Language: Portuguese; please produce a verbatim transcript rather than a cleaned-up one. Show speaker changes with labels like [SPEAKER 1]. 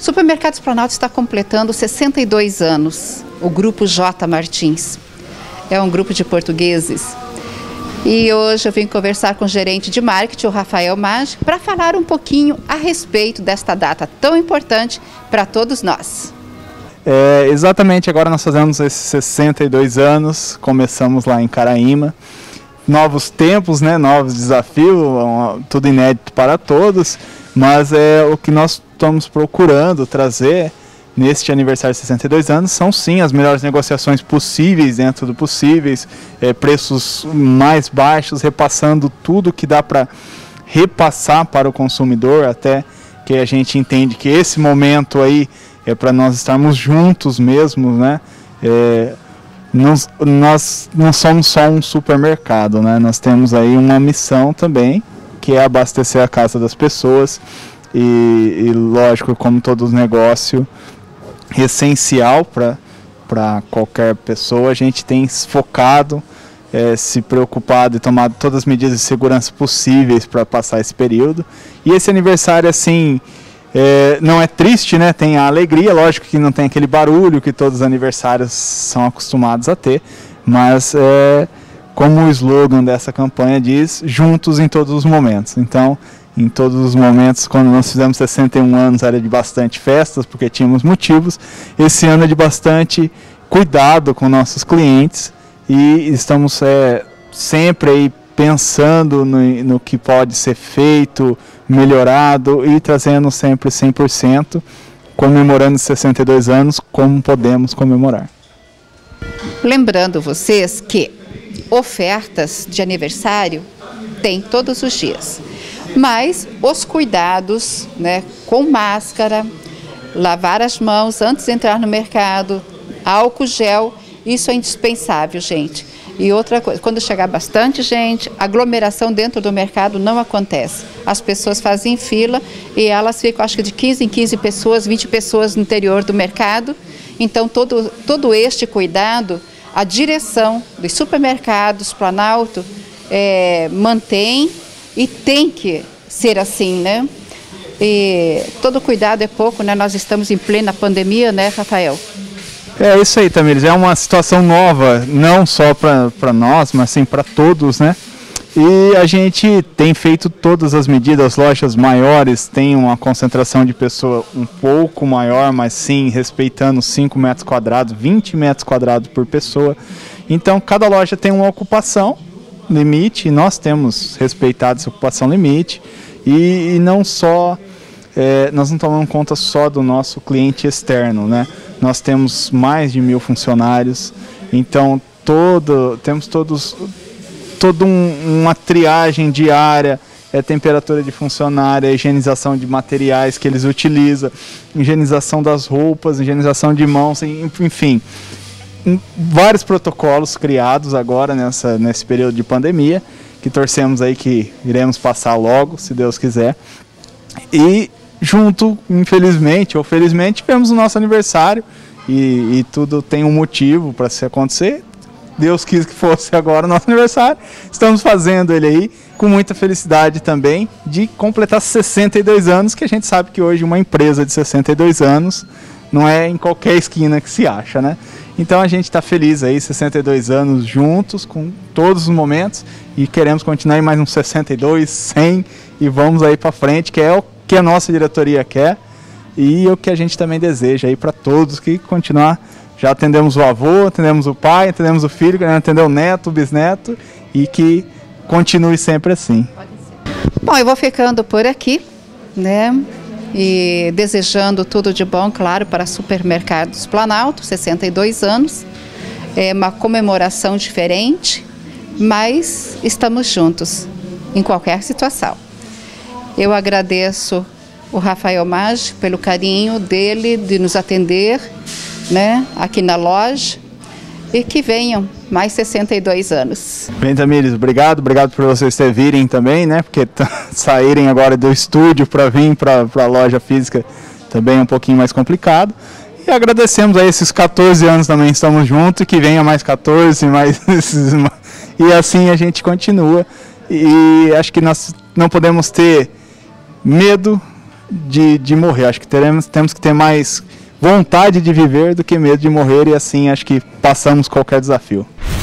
[SPEAKER 1] Supermercados Planalto está completando sessenta e dois anos, o Grupo J. Martins. É um grupo de portugueses. E hoje eu vim conversar com o gerente de marketing, o Rafael Maggi, para falar um pouquinho a respeito desta data tão importante para todos nós.
[SPEAKER 2] É, exatamente, agora nós fazemos esses sessenta e dois anos, começamos lá em Caraíma. Novos tempos, né, novos desafios, tudo inédito para todos, mas é o que nós estamos procurando trazer neste aniversário de sessenta e dois anos, são sim as melhores negociações possíveis dentro do possíveis, é, preços mais baixos, repassando tudo que dá para repassar para o consumidor, até que a gente entende que esse momento aí é para nós estarmos juntos mesmo, né? É, nós, nós não somos só um supermercado, né? Nós temos aí uma missão também, que é abastecer a casa das pessoas e, e lógico, como todo negócio essencial para para qualquer pessoa, a gente tem focado, é, se preocupado e tomado todas as medidas de segurança possíveis para passar esse período. E esse aniversário, assim, é, não é triste, né? Tem a alegria, lógico que não tem aquele barulho que todos os aniversários são acostumados a ter, mas é, como o slogan dessa campanha diz, juntos em todos os momentos. Então, em todos os momentos, quando nós fizemos sessenta e um anos, era de bastante festas, porque tínhamos motivos. Esse ano é de bastante cuidado com nossos clientes e estamos é, sempre aí pensando no, no que pode ser feito, melhorado e trazendo sempre cem por cento, comemorando sessenta e dois anos como podemos comemorar.
[SPEAKER 1] Lembrando vocês que ofertas de aniversário tem todos os dias, mas os cuidados, né, com máscara, lavar as mãos antes de entrar no mercado, álcool gel, isso é indispensável, gente. E outra coisa, quando chegar bastante gente, aglomeração dentro do mercado não acontece. As pessoas fazem fila e elas ficam, acho que de quinze em quinze pessoas, vinte pessoas no interior do mercado. Então, todo, todo este cuidado, a direção dos supermercados Planalto é, mantém e tem que ser assim, né? E todo cuidado é pouco, né? Nós estamos em plena pandemia, né, Rafael?
[SPEAKER 2] É isso aí, Tamires, é uma situação nova, não só para nós, mas sim para todos, né? E a gente tem feito todas as medidas, as lojas maiores têm uma concentração de pessoa um pouco maior, mas sim respeitando cinco metros quadrados, vinte metros quadrados por pessoa. Então cada loja tem uma ocupação limite, e nós temos respeitado essa ocupação limite, e, e não só, é, nós não tomamos conta só do nosso cliente externo, né? Nós temos mais de mil funcionários, então todo, temos todos, toda um, uma triagem diária, é temperatura de funcionário, é higienização de materiais que eles utilizam, higienização das roupas, higienização de mãos, enfim, vários protocolos criados agora nessa, nesse período de pandemia, que torcemos aí que iremos passar logo, se Deus quiser. E junto, infelizmente ou felizmente, tivemos o nosso aniversário e, e tudo tem um motivo para se acontecer. Deus quis que fosse agora o nosso aniversário. Estamos fazendo ele aí com muita felicidade também de completar sessenta e dois anos, que a gente sabe que hoje uma empresa de sessenta e dois anos não é em qualquer esquina que se acha, né? Então a gente está feliz aí, sessenta e dois anos juntos, com todos os momentos, e queremos continuar em mais uns sessenta e dois, cem, e vamos aí para frente, que é o que a nossa diretoria quer, e o que a gente também deseja aí para todos, que continuar, já atendemos o avô, atendemos o pai, atendemos o filho, queremos atender o neto, o bisneto, e que continue sempre assim.
[SPEAKER 1] Bom, eu vou ficando por aqui, né? E desejando tudo de bom, claro, para Supermercados Planalto, sessenta e dois anos. É uma comemoração diferente, mas estamos juntos em qualquer situação. Eu agradeço o Rafael Maggi pelo carinho dele de nos atender, né, aqui na loja, e que venham mais sessenta e dois anos.
[SPEAKER 2] Bem, Tamires, obrigado, obrigado por vocês terem virem também, né, porque saírem agora do estúdio para vir para a loja física também é um pouquinho mais complicado. E agradecemos a esses quatorze anos também, estamos juntos, e que venha mais quatorze, mais e assim a gente continua. E acho que nós não podemos ter medo de, de morrer. Acho que teremos, temos que ter mais vontade de viver do que medo de morrer, e assim acho que passamos qualquer desafio.